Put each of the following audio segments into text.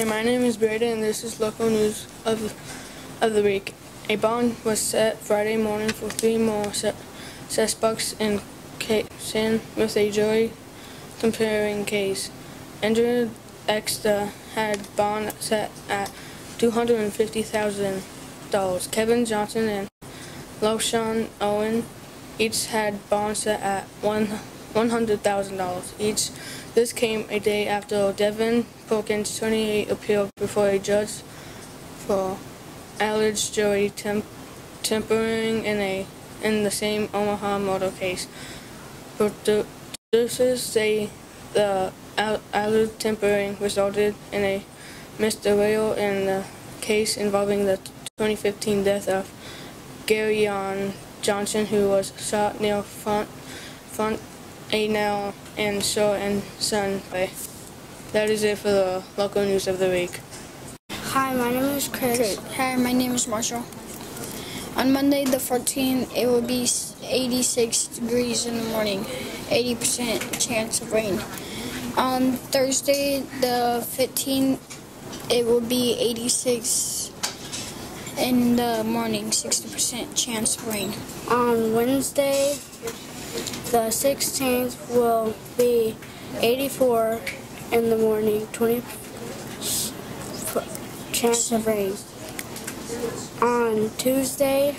Hey, my name is Brady, and this is local news of the week. A bond was set Friday morning for 3 more suspects in San with a jury comparing case. Andrew Exter had bond set at $250,000. Kevin Johnson and LaShawn Owen each had bond set at $100,000 each. This came a day after Devin Perkins, 28, appealed before a judge for alleged jury tampering in the same Omaha murder case. Producers say the alleged tampering resulted in a misdemeanor in the case involving the 2015 death of Gary Johnson, who was shot near Front Anal and Shore and Sun Way. That is it for the local news of the week. Hi, my name is Chris. Hi, my name is Marshall. On Monday the 14th, it will be 86 degrees in the morning, 80% chance of rain. On Thursday the 15th, it will be 86 in the morning, 60% chance of rain. On Wednesday the 16th will be 84 in the morning, 20 chance of rain. On Thursday,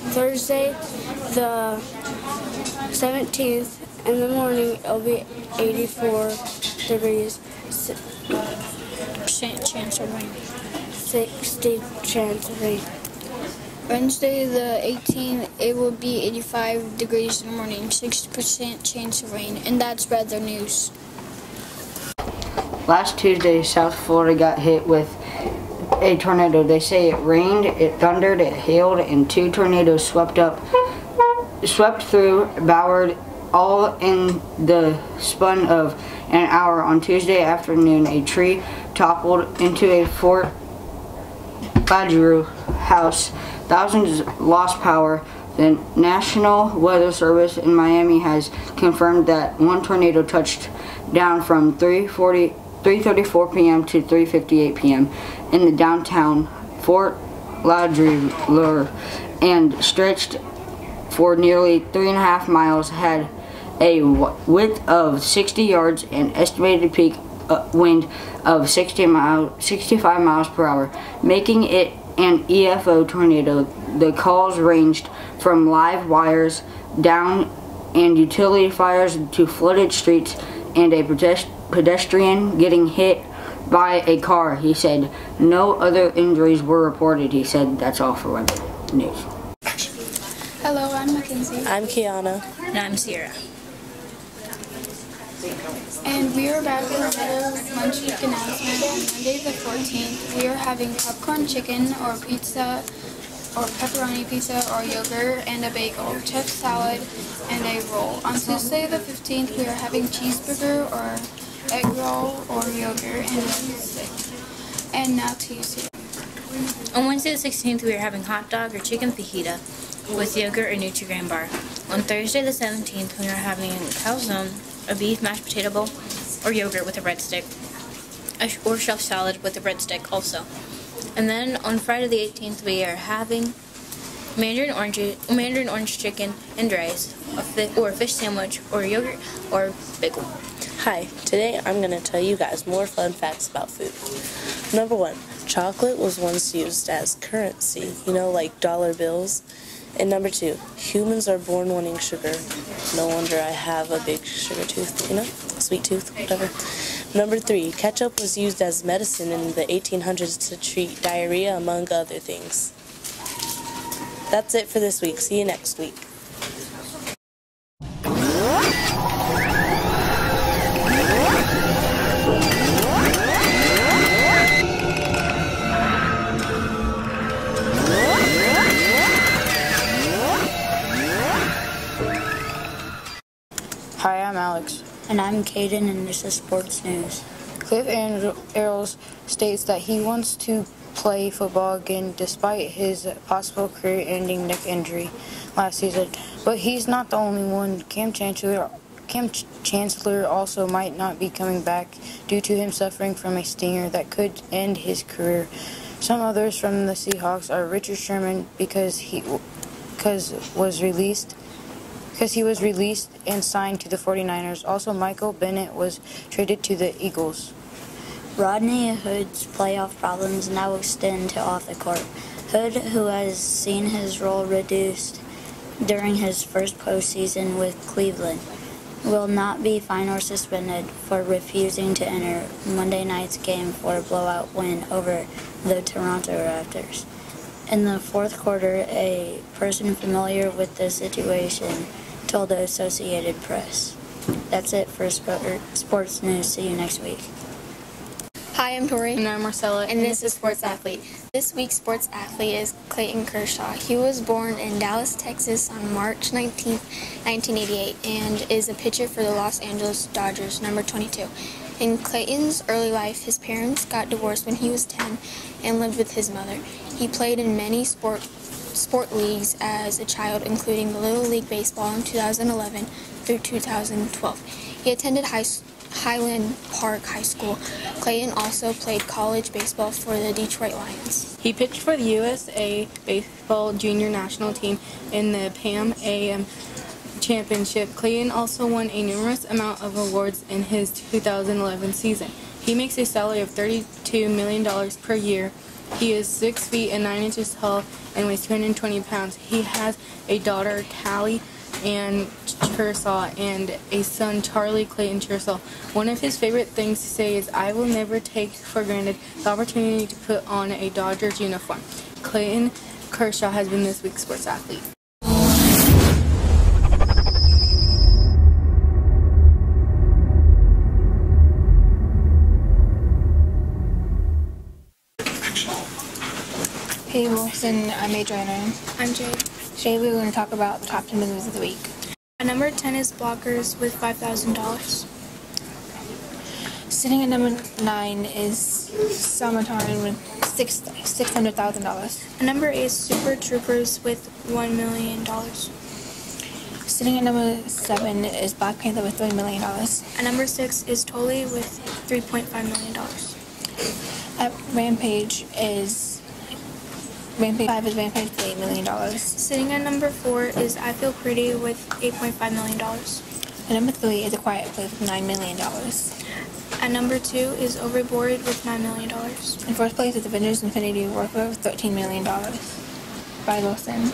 the 17th in the morning, it'll be 84 degrees, Percent chance of rain. 60 chance of rain. Wednesday the 18th, it will be 85 degrees in the morning, 60% chance of rain, and that's weather news. Last Tuesday, South Florida got hit with a tornado. They say it rained, it thundered, it hailed, and 2 tornadoes swept through Broward, all in the span of an hour. On Tuesday afternoon, a tree toppled into a Fort Lauderdale house. Thousands lost power. The National Weather Service in Miami has confirmed that 1 tornado touched down from 3:34 p.m. to 3:58 p.m. in the downtown Fort Lauderdale and stretched for nearly 3.5 miles, had a width of 60 yards and estimated peak wind of 65 miles per hour, making it an EFO tornado. The calls ranged from live wires down and utility fires to flooded streets and a pedestrian getting hit by a car. He said no other injuries were reported. He said that's all for weather news. Hello, I'm Mackenzie. I'm Kiana. And I'm Sierra. And we are back with another lunch week announcement. On Monday the 14th, we are having popcorn chicken or pizza or pepperoni pizza or yogurt and a bagel, chef salad, and a roll. On Tuesday the 15th, we are having cheeseburger or egg roll or yogurt and a stick. And now to you, Sierra. On Wednesday the 16th, we are having hot dog or chicken fajita with yogurt or Nutri-Grain bar. On Thursday the 17th, we are having calzone, a beef mashed potato bowl, or yogurt with a breadstick, or shelf salad with a breadstick also. And then on Friday the 18th, we are having mandarin orange chicken and rice, or a fish sandwich, or yogurt, or bagel. Hi, today I'm going to tell you guys more fun facts about food. Number 1, chocolate was once used as currency, like dollar bills. And number 2, humans are born wanting sugar. No wonder I have a big sugar tooth, sweet tooth, whatever. Number 3, ketchup was used as medicine in the 1800s to treat diarrhea, among other things. That's it for this week. See you next week. Hi, I'm Alex. And I'm Caden, and this is Sports News. Cliff Avrils states that he wants to play football again despite his possible career-ending neck injury last season. But he's not the only one. Cam Chancellor Chancellor also might not be coming back due to him suffering from a stinger that could end his career. Some others from the Seahawks are Richard Sherman because he was released and signed to the 49ers. Also, Michael Bennett was traded to the Eagles. Rodney Hood's playoff problems now extend to off the court. Hood, who has seen his role reduced during his first postseason with Cleveland, will not be fined or suspended for refusing to enter Monday night's game for a blowout win over the Toronto Raptors. In the fourth quarter, a person familiar with the situation told the Associated Press. That's it for sports news. See you next week. Hi, I'm Tori. And I'm Marcella. And this is Sports Athlete. This week's sports athlete is Clayton Kershaw. He was born in Dallas, Texas on March 19, 1988, and is a pitcher for the Los Angeles Dodgers, number 22. In Clayton's early life, his parents got divorced when he was 10 and lived with his mother. He played in many sport leagues as a child, including the Little League Baseball in 2011 through 2012. He attended Highland Park High School. Clayton also played college baseball for the Detroit Lions. He pitched for the USA Baseball Junior National Team in the Pan Am Championship. Clayton also won a numerous amount of awards in his 2011 season. He makes a salary of $32 million per year. He is 6 feet and 9 inches tall and weighs 220 pounds. He has a daughter, Callie Ann Kershaw, and a son, Charlie Clayton Kershaw. One of his favorite things to say is, "I will never take for granted the opportunity to put on a Dodgers uniform." Clayton Kershaw has been this week's sports athlete. Hey Wilson, I'm Adriana. I'm Jade. Today we're going to talk about the top 10 movies of the week. Number 10 is Blockers with $5,000. Sitting at number 9 is Summertime with $600,000. Number 8 is Super Troopers with $1 million. Sitting at number 7 is Black Panther with $3 million. Number 6 is Tully with $3.5 million. Rampage 5 is Rampage with $8 million. Sitting at number 4 is I Feel Pretty with $8.5 million. And number 3 is A Quiet Place with $9 million. At number 2 is Overboard with $9 million. In first place is Avengers Infinity War with $13 million. By Wilson.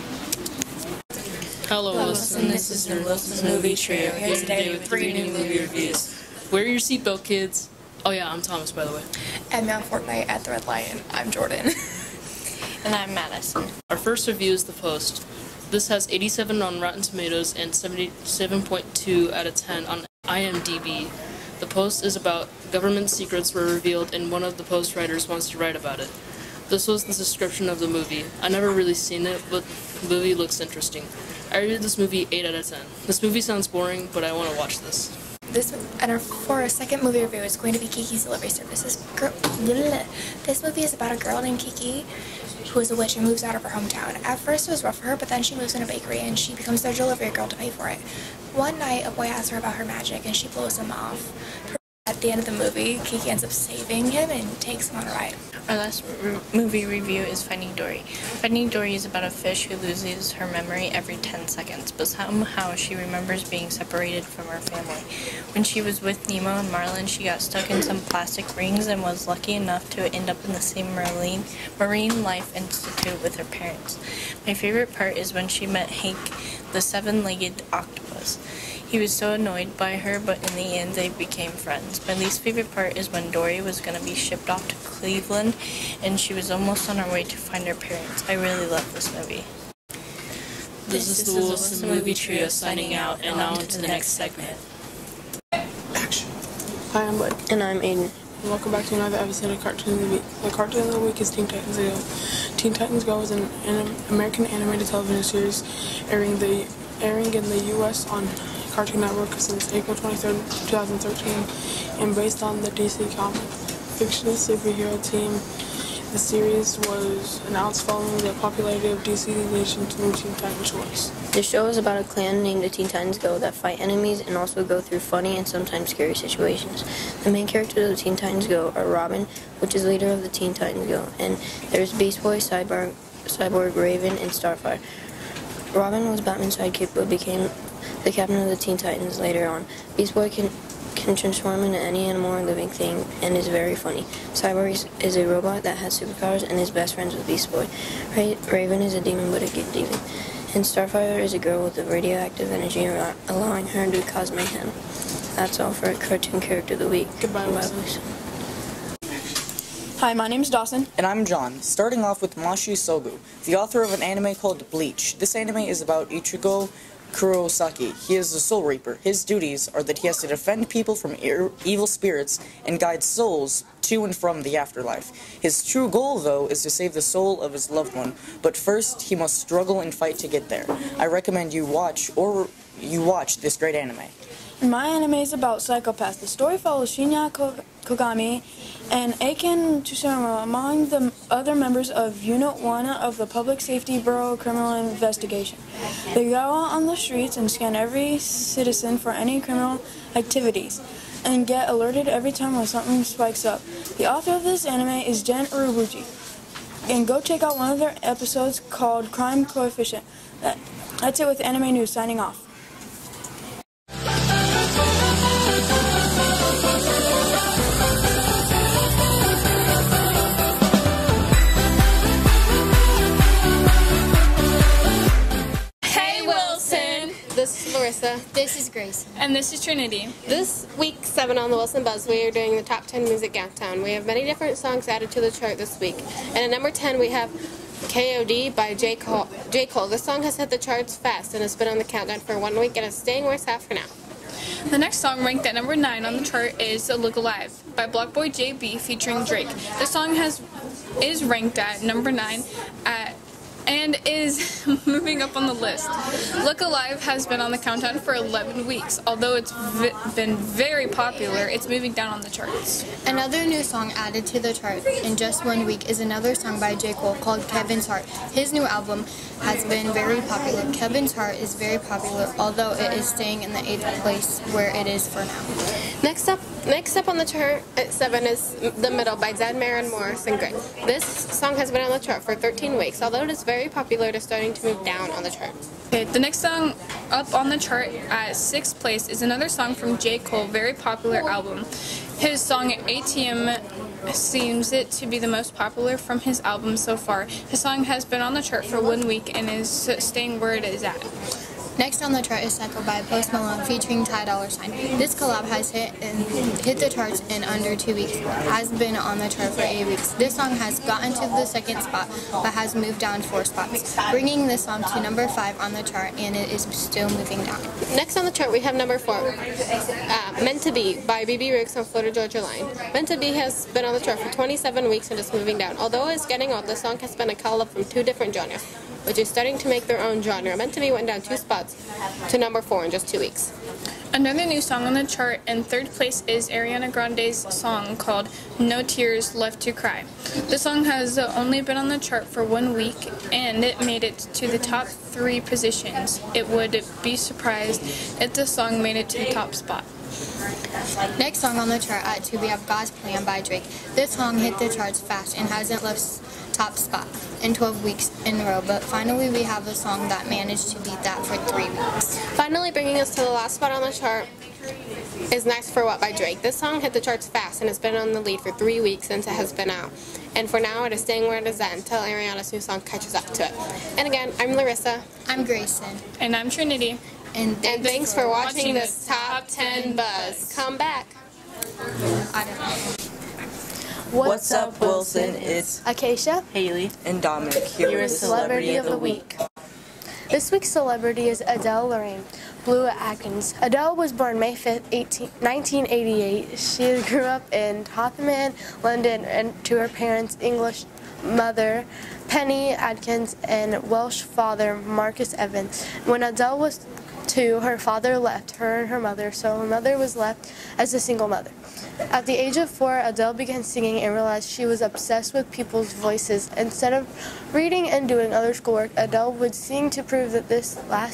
Hello, Wilson. This is your Wilson's Movie Trio, here today with 3 new movie reviews. Wear your seatbelt, kids. Oh yeah, I'm Thomas, by the way. And now Fortnite at the Red Lion. I'm Jordan. And I'm Madison. Our first review is The Post. This has 87 on Rotten Tomatoes and 77.2 out of 10 on IMDb. The Post is about government secrets were revealed and one of the Post writers wants to write about it. This was the description of the movie. I never really seen it, but the movie looks interesting. I rated this movie 8 out of 10. This movie sounds boring, but I want to watch this. For our second movie review is going to be Kiki's Delivery Service. This movie is about a girl named Kiki who is a witch and moves out of her hometown. At first it was rough for her, but then she moves in a bakery and she becomes their delivery girl to pay for it. One night a boy asks her about her magic and she blows him off. At the end of the movie, Kiki ends up saving him and takes him on a ride. Our last movie review is Finding Dory. Finding Dory is about a fish who loses her memory every 10 seconds, but somehow she remembers being separated from her family. When she was with Nemo and Marlin, she got stuck in some plastic rings and was lucky enough to end up in the same marine life institute with her parents. My favorite part is when she met Hank, the 7-legged octopus. He was so annoyed by her, but in the end they became friends. My least favorite part is when Dory was going to be shipped off to Cleveland and she was almost on her way to find her parents. I really love this movie. This is the Wilson Movie Trio signing out, and on to the next segment. Action. Hi, I'm Bud. And I'm Aiden. And welcome back to another episode of Cartoon of the Week. The Cartoon of the Week is Teen Titans Go. Teen Titans Go is an American animated television series airing in the U.S. on Cartoon Network since April 23, 2013, and based on the DC comic fictional superhero team. The series was announced following the popularity of DC Nation's new Teen Titans choice. The show is about a clan named the Teen Titans Go that fight enemies and also go through funny and sometimes scary situations. The main characters of the Teen Titans Go are Robin, which is leader of the Teen Titans Go, and there's Beast Boy, Cyborg, Raven, and Starfire. Robin was Batman's sidekick but became the captain of the Teen Titans later on. Beast Boy can transform into any animal or living thing and is very funny. Cyborg is a robot that has superpowers and is best friends with Beast Boy. Raven is a demon but a good demon. And Starfire is a girl with a radioactive energy allowing her to cause mayhem. That's all for Cartoon Character of the Week. Goodbye, Wilson. Hi, my name is Dawson. And I'm John. Starting off with Mashi Sogu, the author of an anime called Bleach. This anime is about Ichigo Kurosaki. He is the Soul Reaper. His duties are that he has to defend people from evil spirits and guide souls to and from the afterlife. His true goal, though, is to save the soul of his loved one, but first he must struggle and fight to get there. I recommend you watch this great anime. My anime is about Psychopath. The story follows Shinya Kogami and Eiken Tsushima among the other members of Unit 1 of the Public Safety Bureau Criminal Investigation. They go out on the streets and scan every citizen for any criminal activities and get alerted every time when something spikes up. The author of this anime is Gen Urobuchi. And go check out one of their episodes called Crime Coefficient. That's it with Anime News, signing off. This is Larissa. This is Grace. And this is Trinity. This week 7 on the Wilson Buzz, we are doing the top 10 music countdown. We have many different songs added to the chart this week. And at number 10 we have KOD by J. Cole. This song has hit the charts fast and has been on the countdown for 1 week and is staying where it's at for now. The next song ranked at number 9 on the chart is Look Alive by Blockboy JB featuring Drake. The song is ranked at number 9 and is moving up on the list. Look Alive has been on the countdown for 11 weeks. Although it's been very popular, it's moving down on the charts. Another new song added to the chart in just 1 week is another song by J. Cole called Kevin's Heart. His new album has been very popular. Kevin's Heart is very popular, although it is staying in the 8th place where it is for now. Next up on the chart at 7 is The Middle by Zed, Maren Morris, and Greg. This song has been on the chart for 13 weeks. Although it is very popular, it is starting to move down on the chart. Okay, the next song up on the chart at 6th place is another song from J. Cole, very popular album. His song ATM seems it to be the most popular from his album so far. His song has been on the chart for 1 week and is staying where it is at. Next on the chart is Psycho by Post Malone featuring Ty Dolla $ign. This collab has hit the charts in under 2 weeks. Has been on the chart for 8 weeks. This song has gotten to the 2nd spot but has moved down 4 spots, bringing this song to number 5 on the chart, and it is still moving down. Next on the chart we have number 4, Meant to Be by BB Riggs on Florida Georgia Line. Meant to Be has been on the chart for 27 weeks and is moving down. Although it's getting old, the song has been a collab from 2 different genres, which is starting to make their own genre. Meant to Be went down 2 spots to number 4 in just 2 weeks. Another new song on the chart in 3rd place is Ariana Grande's song called No Tears Left to Cry. The song has only been on the chart for 1 week and it made it to the top 3 positions. It would be surprised if the song made it to the top spot. Next song on the chart at 2 we have God's Plan by Drake. This song hit the charts fast and hasn't left top spot in 12 weeks in a row, but finally we have a song that managed to beat that for 3 weeks. Finally bringing us to the last spot on the chart is Nice for What by Drake. This song hit the charts fast and has been on the lead for 3 weeks since it has been out. And for now it is staying where it is at until Ariana's new song catches up to it. And again, I'm Larissa. I'm Grayson. And I'm Trinity. And thanks for watching this Top 10 Buzz. Come back. I don't know. What's up, Wilson? It's Acacia, Haley, and Dominic here your with Celebrity of the Week. This week's celebrity is Adele Lorraine Blue Atkins. Adele was born May 5th, 1988. She grew up in Tottenham, London, and to her parents' English mother, Penny Atkins, and Welsh father, Marcus Evans. When Adele was 2, her father left her and her mother, so her mother was left as a single mother. At the age of 4, Adele began singing and realized she was obsessed with people's voices. Instead of reading and doing other schoolwork, Adele would sing to prove that the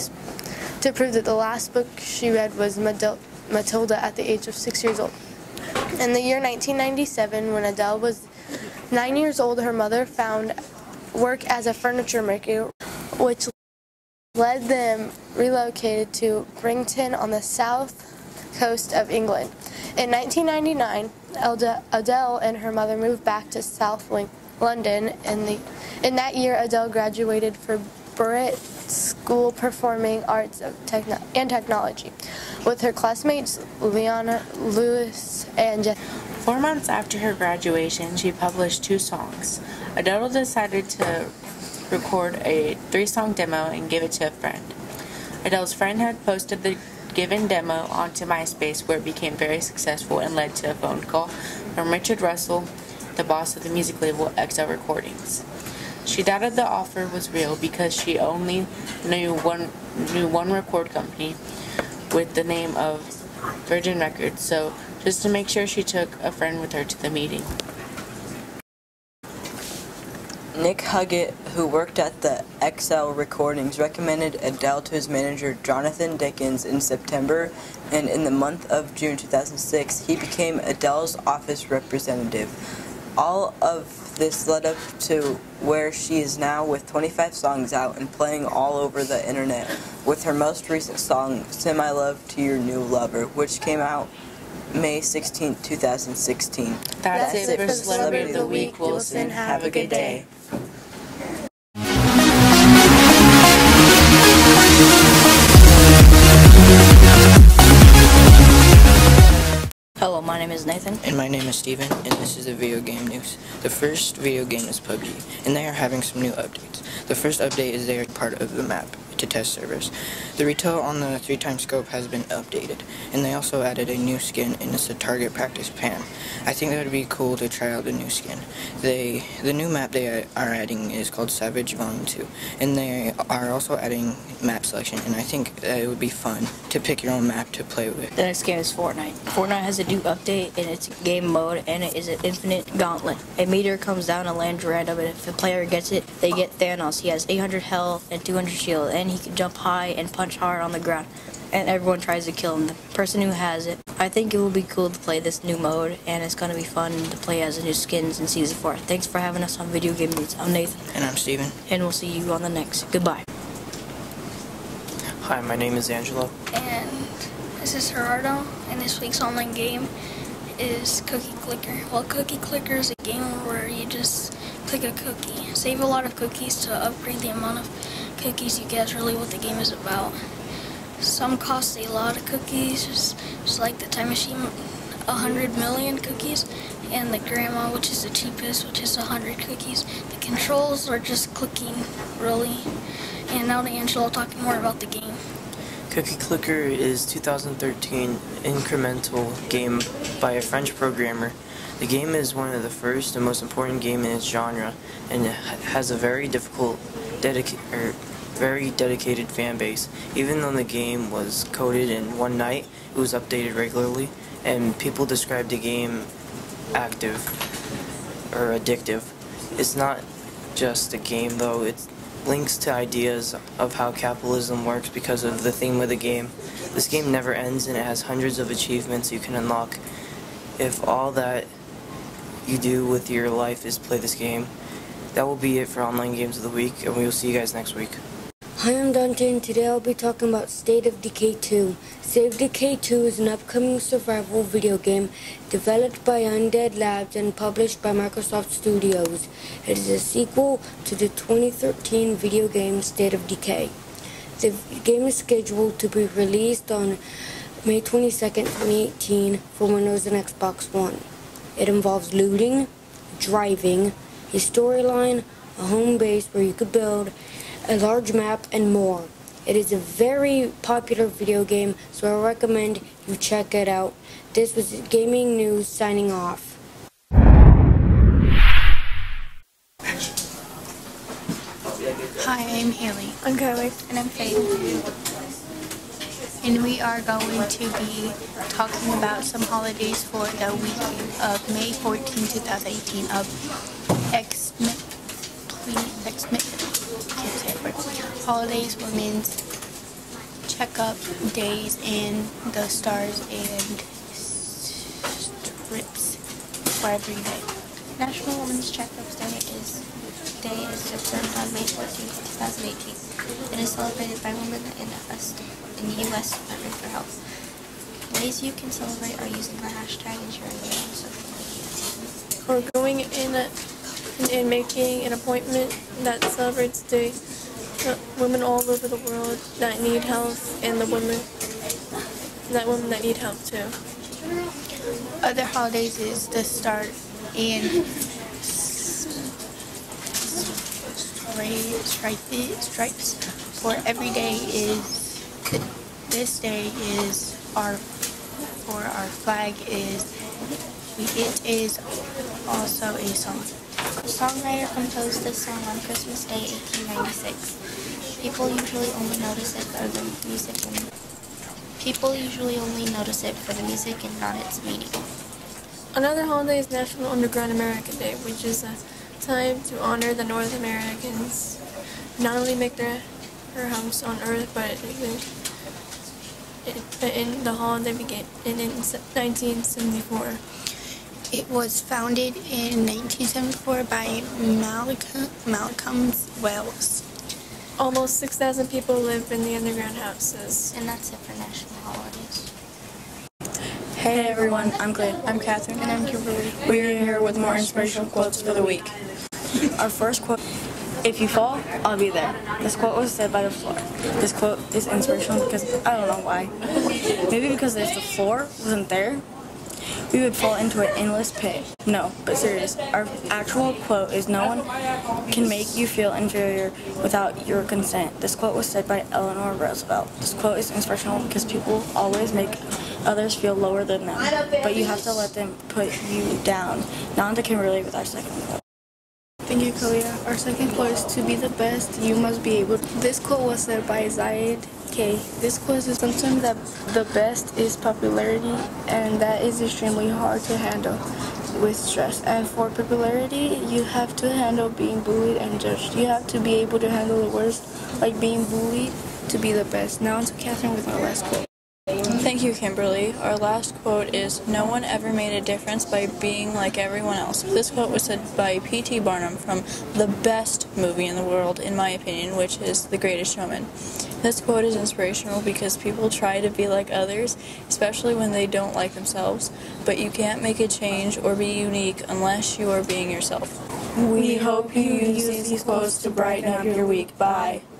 last book she read was Matilda at the age of 6 years old. In the year 1997, when Adele was 9 years old, her mother found work as a furniture maker, which led them relocated to Brington on the south coast of England. In 1999, Adele and her mother moved back to South London. In that year, Adele graduated from Barrett School Performing Arts and Technology with her classmates Leona Lewis and Jeff. 4 months after her graduation, she published 2 songs. Adele decided to record a 3-song demo and give it to a friend. Adele's friend had posted the given demo onto MySpace, where it became very successful and led to a phone call from Richard Russell, the boss of the music label XL Recordings. She doubted the offer was real because she only knew one record company with the name of Virgin Records, so just to make sure, she took a friend with her to the meeting. Nick Huggett, who worked at the XL Recordings, recommended Adele to his manager Jonathan Dickens in September, and in the month of June 2006, he became Adele's office representative. All of this led up to where she is now with 25 songs out and playing all over the internet, with her most recent song, Send My Love to Your New Lover, which came out May 16, 2016. That's it for Celebrity of the Week, Wilson. Have a good day. Hello, my name is Nathan. And my name is Steven, and this is the video game news. The first video game is PUBG, and they are having some new updates. The first update is they are part of the map to test servers. The retail on the 3x scope has been updated, and they also added a new skin, and it's a target practice Pam. I think that would be cool to try out the new skin. The new map they are adding is called Savage Volume 2, and they are also adding map selection, and I think that it would be fun to pick your own map to play with. The next game is Fortnite. Fortnite has a new update in its game mode, and it is an infinite gauntlet. A meteor comes down and lands random, and if the player gets it, they get Thanos. He has 800 health and 200 shield, and he can jump high and punch hard on the ground, and everyone tries to kill him. The person who has it. I think it will be cool to play this new mode, and it's going to be fun to play as the new skins in Season 4. Thanks for having us on Video Game News. I'm Nathan. And I'm Steven. And we'll see you on the next. Goodbye. Hi, my name is Angelo. And this is Gerardo, and this week's online game is Cookie Clicker. Well, Cookie Clicker is a game where you just click a cookie. Save a lot of cookies to upgrade the amount of cookies you get is really what the game is about. Some cost a lot of cookies, just like the Time Machine, 100 million cookies, and the Grandma, which is the cheapest, which is 100 cookies. The controls are just clicking, really. And now to Angelo talking more about the game. Cookie Clicker is 2013 incremental game by a French programmer. The game is one of the first and most important game in its genre, and it has a very dedicated fan base. Even though the game was coded in one night, it was updated regularly, and people describe the game active or addictive. It's not just a game though, it links to ideas of how capitalism works because of the theme of the game. This game never ends, and it has hundreds of achievements you can unlock. If all that you do with your life is play this game, that will be it for Online Games of the Week, and we will see you guys next week. Hi, I'm Dante, and today I'll be talking about State of Decay 2. State of Decay 2 is an upcoming survival video game developed by Undead Labs and published by Microsoft Studios. It is a sequel to the 2013 video game State of Decay. The game is scheduled to be released on May 22nd, 2018 for Windows and Xbox One. It involves looting, driving, a storyline, a home base where you could build, a large map, and more. It is a very popular video game, so I recommend you check it out. This was Gaming News signing off. Hi, I'm Haley. I'm Kylie. And I'm Faith. and we are going to be talking about some holidays for the weekend of May 14, 2018 of Xmas holidays, women's checkup days, and the stars and strips for every day. National Women's Checkup Day is observed on May 14, 2018. It is celebrated by women in the U.S. Department for Health. Ways you can celebrate are using the hashtag and sharing it on social media. Or going in and making an appointment that celebrates the women all over the world that need health, and the women that need help too. Other holidays is the start and stripes for every day is this day is our flag is it is also a song. The songwriter composed this song on Christmas Day 1896. People usually only notice it for the music and not its meaning. Another holiday is National Underground American Day, which is a time to honor the North Americans, not only make their homes on Earth, but in the holiday began in 1974. It was founded in 1974 by Malcolm Wells. Almost 6,000 people live in the underground houses. And that's it for national holidays. Hey everyone, I'm Clay. I'm Catherine. And I'm Kimberly. We are here with more inspirational quotes for the week. Our first quote, "If you fall, I'll be there." This quote was said by the floor. This quote is inspirational because I don't know why. Maybe because if the floor wasn't there, we would fall into an endless pit. No, but serious. Our actual quote is, "No one can make you feel inferior without your consent." This quote was said by Eleanor Roosevelt. This quote is inspirational because people always make others feel lower than them, but you have to let them put you down. Nanda can relate with our second quote. Thank you, Kalia. Our second quote is, "To be the best, you must be able to." This quote was said by Zayed K. This quote is sometimes that the best is popularity, and that is extremely hard to handle with stress. And for popularity, you have to handle being bullied and judged. You have to be able to handle the worst, like being bullied, to be the best. Now on to Catherine with our last quote. Thank you, Kimberly. Our last quote is, "No one ever made a difference by being like everyone else." This quote was said by P.T. Barnum from the best movie in the world, in my opinion, which is The Greatest Showman. This quote is inspirational because people try to be like others, especially when they don't like themselves, but you can't make a change or be unique unless you are being yourself. We hope you use these quotes to brighten up your week. Bye.